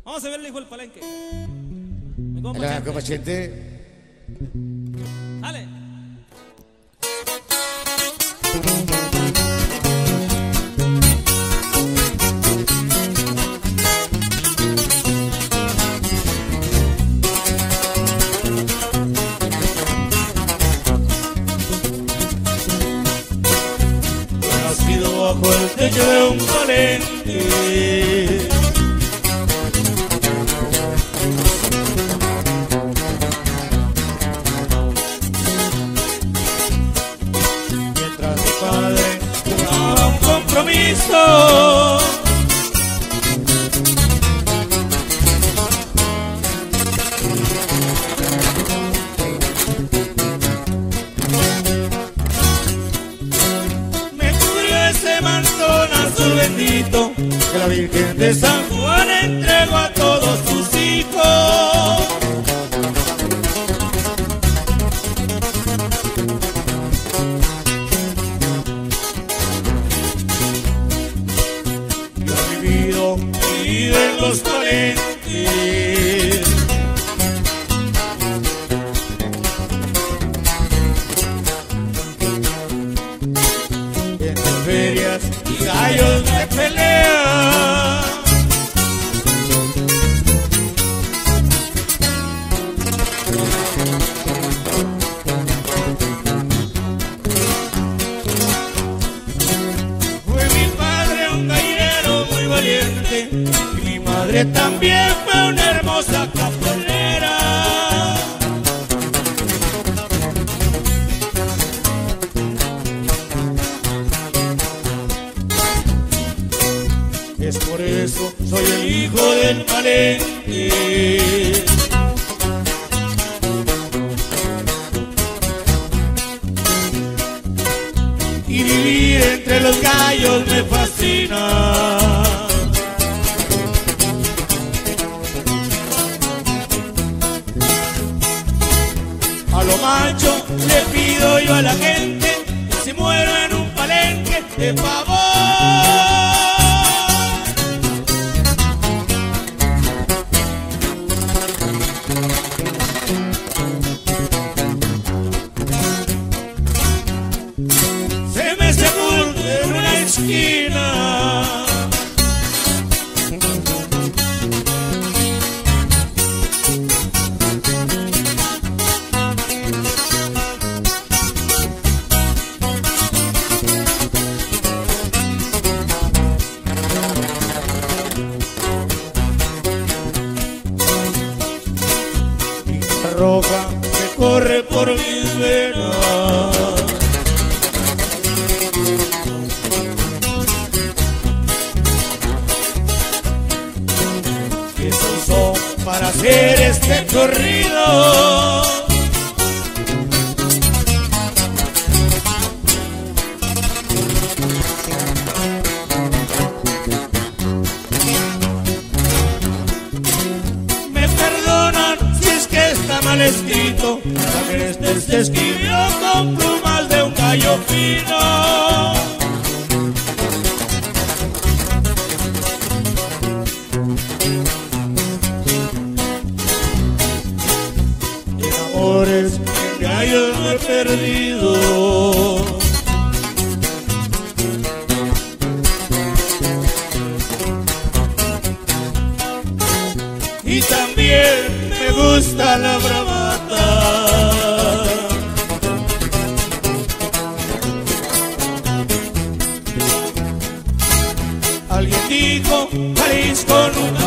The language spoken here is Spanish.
Vamos a ver el hijo del palenque. La copa Chente. Dale. Nacido bajo el techo de un palenque, mientras mi padre jugaba un compromiso. Ese mantón azul bendito que la Virgen de San Juan entregó a todos sus hijos. Yo he vivido en los palenques, ferias y gallos de pelea. Fue mi padre un gallero muy valiente y mi madre también fue una hermosa caponera. Es por eso soy el hijo del palenque. Y vivir entre los gallos me fascina. A lo macho le pido yo a la gente que se muera en un palenque de favor. Se me sepulte en una esquina. Y la roja que corre por mis venas. Que se usó para hacer este corrido. Me perdonan si es que está mal escrito, la que este se escribió con plumas de un gallo fino. Amores, en gallos no he perdido. Y también me gusta la bravata. Alguien dijo, Jalisco nunca